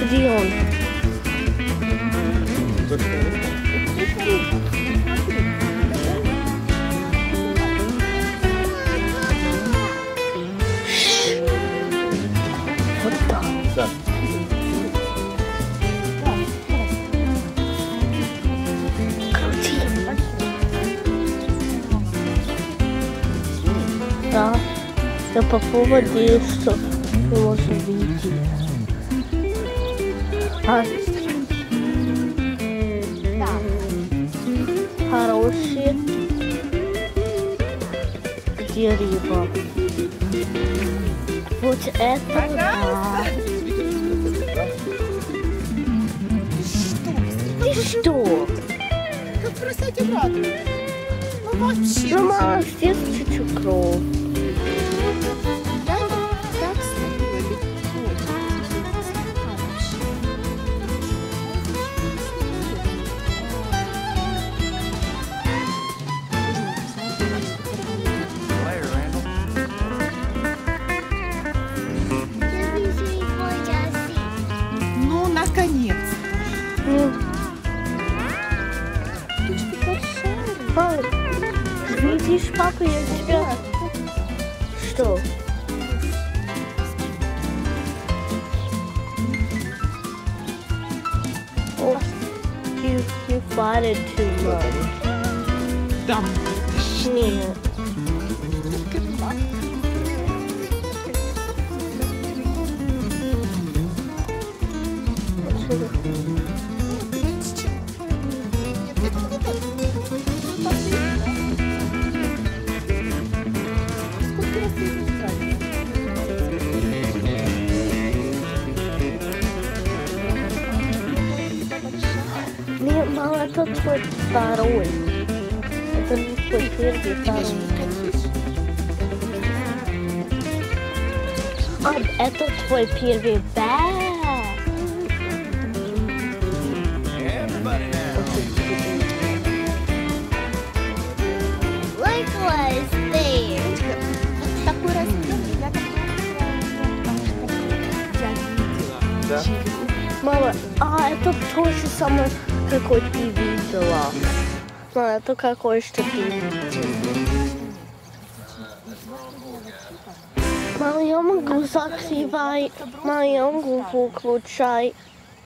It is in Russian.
Где он? Вот так. Да. Крути. Да. Я попробую, что ты можешь видеть. Хорошие. Где рыба? Вот это да. Ты что? Как бросать обратно? Ну вообще. Ну, мама, здесь чуть-чуть кровь. Да, так слабо легко. Ну, наконец. Ну, мам, видишь, папа, я тебя... Что? Oh, you farted too much. Да. Нет. Нет, мама, это твой второй. Это не твой первый, второй. А, это твой первый бэк. Likewise there. Такой размер я видела. Да. Мама, а это то же самое, какой ты видела. Мама, это какой что ты видела. Мама, я могу закрывать, мама, я могу выключать.